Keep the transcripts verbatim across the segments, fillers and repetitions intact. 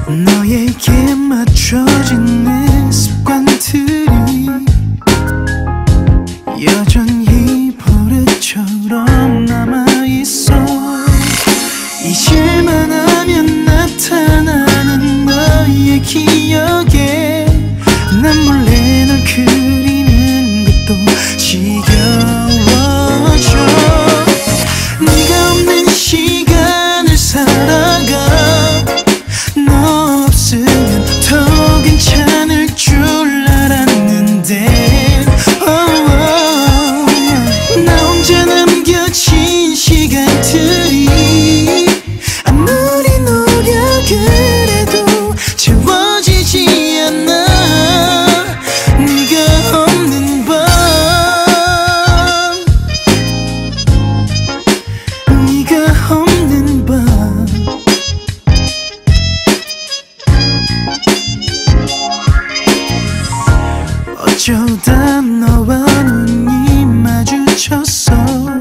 너에게 맞춰진 내 습관들이 여전히 버릇처럼 남아있어. 잊을만 하면 나타나는 너의 기억에 난 몰래 널 그리는 것도 지겨워져. 네가 없는 시간을 살아가. 너 없으면 더 괜찮을 줄 알았는데 oh, oh. 나 혼자 남겨진 시간들이 아무리 노력을 해도 채워지지 않아. 네가 없는 밤, 네가 없는 밤. 어쩌다 너와 눈이 마주쳤어.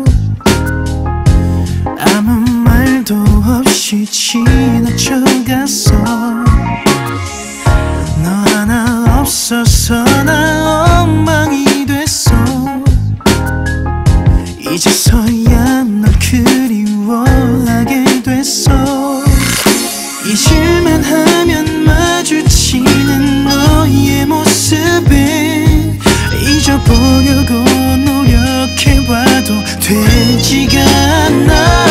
아무 말도 없이 지나쳐갔어. 너 하나 없어서 나 엉망이 됐어. 이제서야 널 그리워하게 됐어. 잊을만 하면 마주치는 너의 모습에 잊어보려고 노력해봐도 되지가 않아.